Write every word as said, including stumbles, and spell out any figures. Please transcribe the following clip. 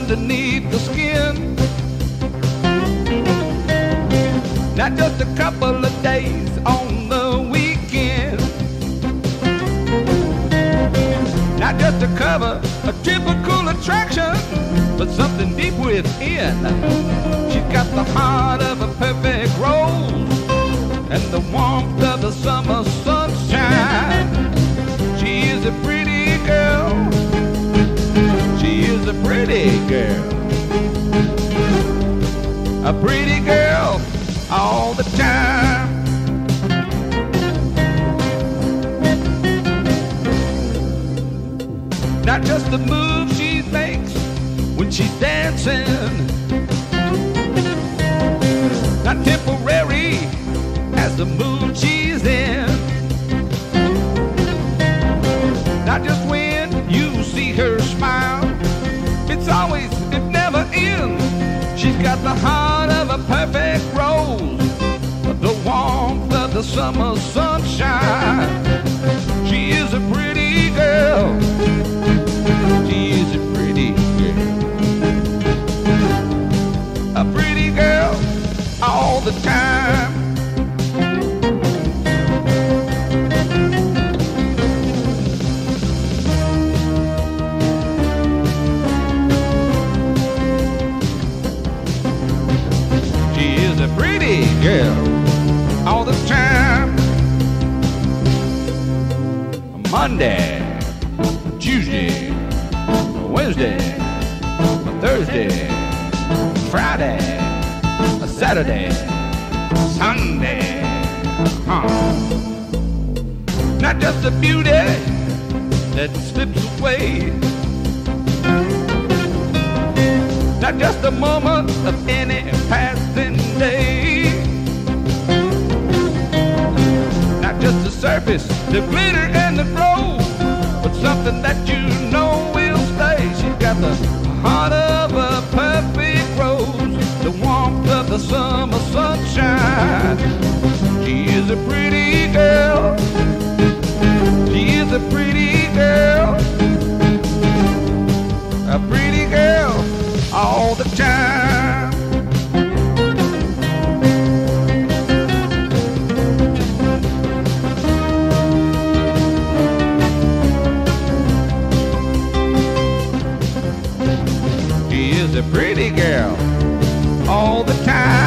underneath the skin. Not just a couple of days on the weekend. Not just to cover a typical attraction, but something deep within. She's got the heart of a perfect rose and the warmth of the summer sunshine. She is a pretty girl. She is a pretty girl. A pretty girl all the time. Not just the move she makes when she's dancing. Not temporary as the mood she's in. Not just when you see her smile. It's always, it never ends. She's got the heart of a perfect rose, the warmth of the summer sunshine. She is a pretty girl. She is a pretty girl. A pretty girl all the time. Pretty girl all the time. Monday, Tuesday, Wednesday, Thursday, Friday, Saturday, Sunday. Huh. Not just a beauty that slips away. Not just a moment of any passing day. Not just the surface, the glitter and the glow, but something that you know will stay. She's got the heart of a perfect rose, the warmth of the summer sunshine. She is a pretty girl. She is a pretty girl. A pretty girl all the time. She is a pretty girl all the time.